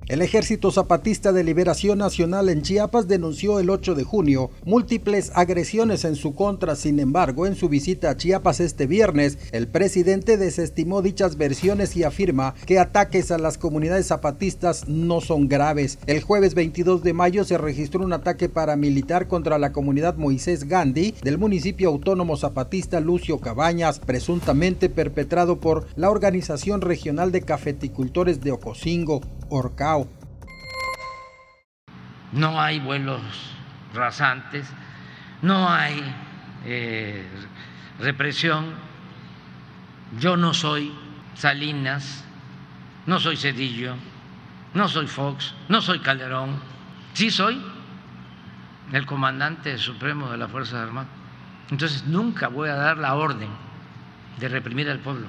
El Ejército Zapatista de Liberación Nacional en Chiapas denunció el 8 de junio múltiples agresiones en su contra. Sin embargo, en su visita a Chiapas este viernes, el presidente desestimó dichas versiones y afirma que ataques a las comunidades zapatistas no son graves. El jueves 22 de mayo se registró un ataque paramilitar contra la comunidad Moisés Gandhi del municipio autónomo zapatista Lucio Cabañas, presuntamente perpetrado por la Organización Regional de Cafeticultores de Ocosingo, Orcao. No hay vuelos rasantes, no hay represión. Yo no soy Salinas, no soy Zedillo, no soy Fox, no soy Calderón. Sí soy el comandante supremo de las Fuerzas Armadas. Entonces nunca voy a dar la orden de reprimir al pueblo.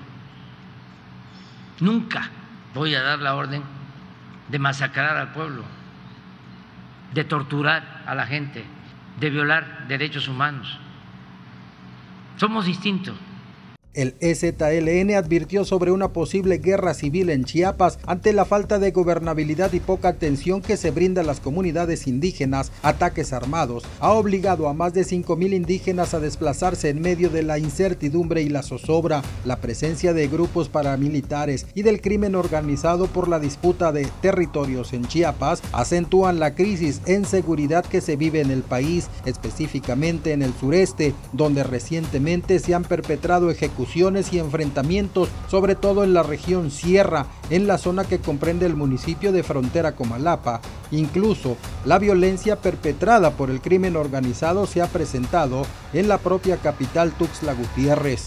Nunca voy a dar la orden de masacrar al pueblo, de torturar a la gente, de violar derechos humanos. Somos distintos. El EZLN advirtió sobre una posible guerra civil en Chiapas ante la falta de gobernabilidad y poca atención que se brinda a las comunidades indígenas. Ataques armados ha obligado a más de 5,000 indígenas a desplazarse en medio de la incertidumbre y la zozobra. La presencia de grupos paramilitares y del crimen organizado por la disputa de territorios en Chiapas acentúan la crisis en seguridad que se vive en el país, específicamente en el sureste, donde recientemente se han perpetrado ejecuciones y enfrentamientos, sobre todo en la región Sierra, en la zona que comprende el municipio de Frontera Comalapa. Incluso la violencia perpetrada por el crimen organizado se ha presentado en la propia capital Tuxtla Gutiérrez.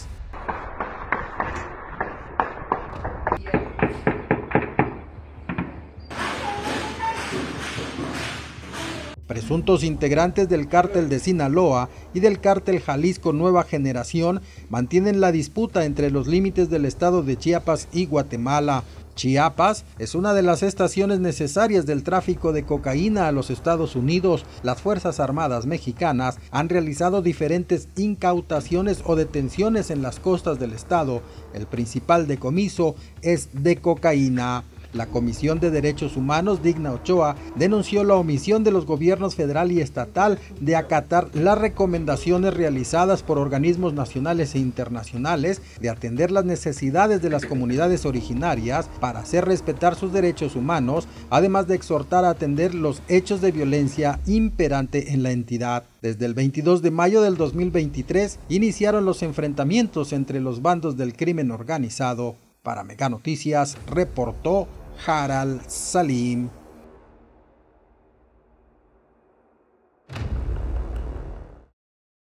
Presuntos integrantes del cártel de Sinaloa y del cártel Jalisco Nueva Generación mantienen la disputa entre los límites del estado de Chiapas y Guatemala. Chiapas es una de las estaciones necesarias del tráfico de cocaína a los Estados Unidos. Las Fuerzas Armadas mexicanas han realizado diferentes incautaciones o detenciones en las costas del estado. El principal decomiso es de cocaína. La Comisión de Derechos Humanos Digna Ochoa denunció la omisión de los gobiernos federal y estatal de acatar las recomendaciones realizadas por organismos nacionales e internacionales de atender las necesidades de las comunidades originarias para hacer respetar sus derechos humanos, además de exhortar a atender los hechos de violencia imperante en la entidad. Desde el 22 de mayo del 2023 iniciaron los enfrentamientos entre los bandos del crimen organizado. Para Mega Noticias reportó Haral Salim.